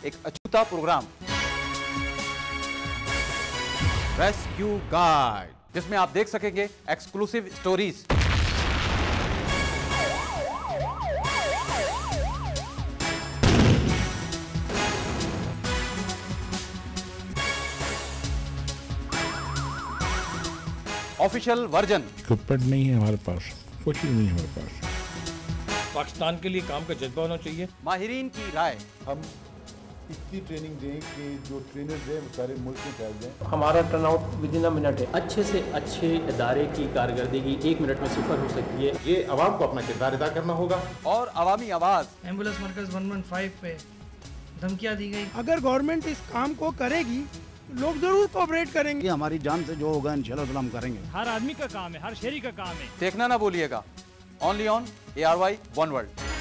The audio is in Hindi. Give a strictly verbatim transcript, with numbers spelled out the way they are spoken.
एक अछूता प्रोग्राम रेस्क्यू गाइड, जिसमें आप देख सकेंगे exclusive stories, official version. Equipment नहीं है हमारे पास, कुछ भी नहीं है हमारे पास। पाकिस्तान के लिए काम का जज्बा होना चाहिए। माहिरीन की राय। हम इतनी ट्रेनिंग दें कि जो ट्रेनर्स हैं वो सारे मुल्क में फैल जाएं। हमारा turnout within a minute है। अच्छे से अच्छे इदारे की कारकर्दगी एक मिनट में सिफर हो सकती है। ये आवाम को अपना किरदार अदा करना होगा। और अवामी आवाज। एम्बुलेंस मरकज एक सौ पंद्रह पे धमकियां दी गई। अगर गवर्नमेंट इस काम को करेगी लोग जरूर कोऑपरेट करेंगे। हमारी जान से जो होगा इंशाल्लाह हम करेंगे। हर आदमी का काम है, हर शहरी का काम है। देखना ना भूलिएगा, only on A R Y one world.